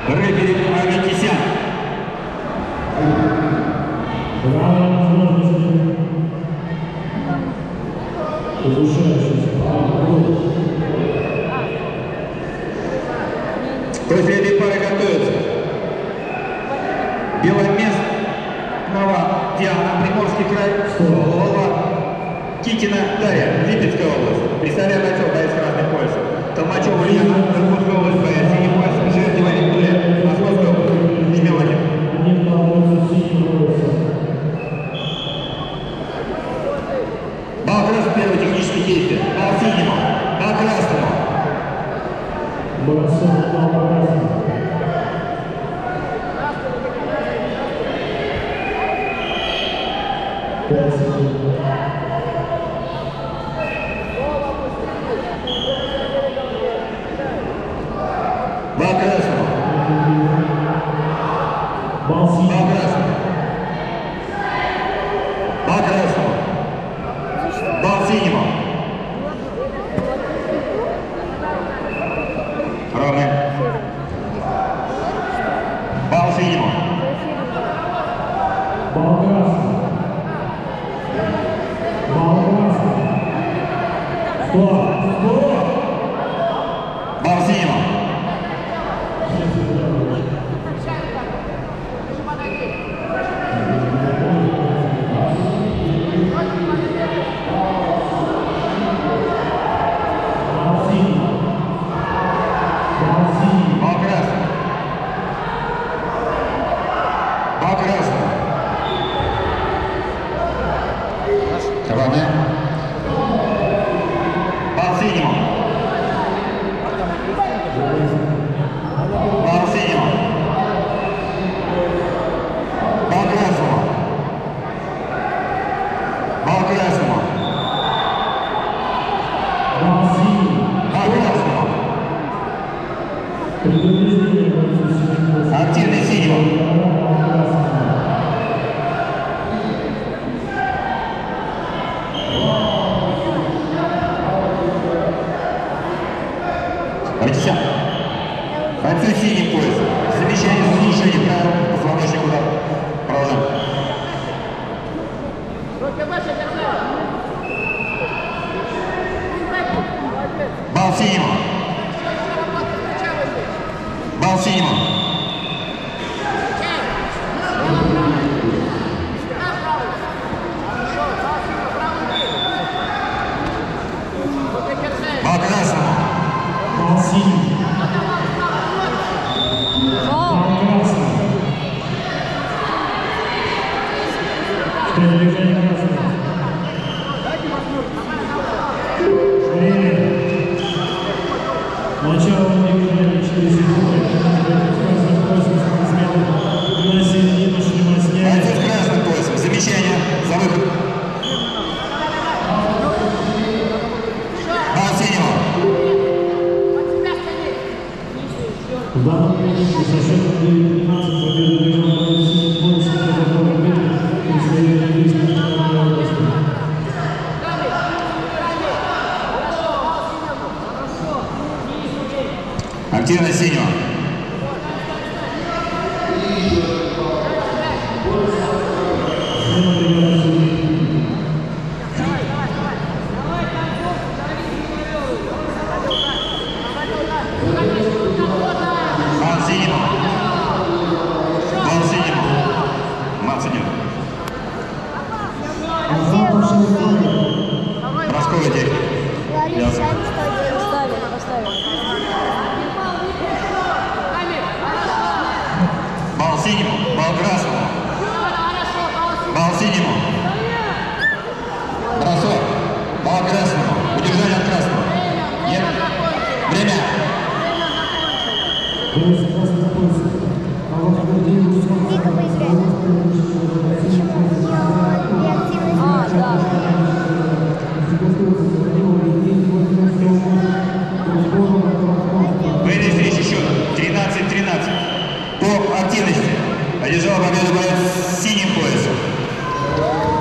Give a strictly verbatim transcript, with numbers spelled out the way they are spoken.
Рефери Аветисян. После этой пары готовятся Беломестного Диана, Приморский край, Лова, Китина Дарья, Липецкая область. Представляем отдел боец красных поясов. Толмачева Илья, Иркутская область, боец синий пояс, Жердева Виктория, Московская область. Жмем один. Бал красный, первое техническое действие. Бал синему, бал красному. Бал красному. Бал красному. Бал красному. Бал синему. Ровно. Бал синему. Бал красному. Бал красному. Стоп! Стоп! Бал синему. Ровно. Бал синему. Бал синему. Бал красному. Бал красному. Бал синему. Бал красному. Активный синему. Аветисян. Бойцы синий пояс. Замечание слушания правил позвоночник удар. Продолжаем. Бал синему. Бал синему. Бал красному. Бал синему. Бал красному. Начало движения через секунды. На середину шлема снять. Бойцы с красным поясом. Замечание за выход. Бал синего. В данном случае со счетом девять пятнадцать победу выиграл синий пояс протокол победы представитель Липецкой области. Активно синего. Бал синему. Бал синему. Мац идет. Бросковый день.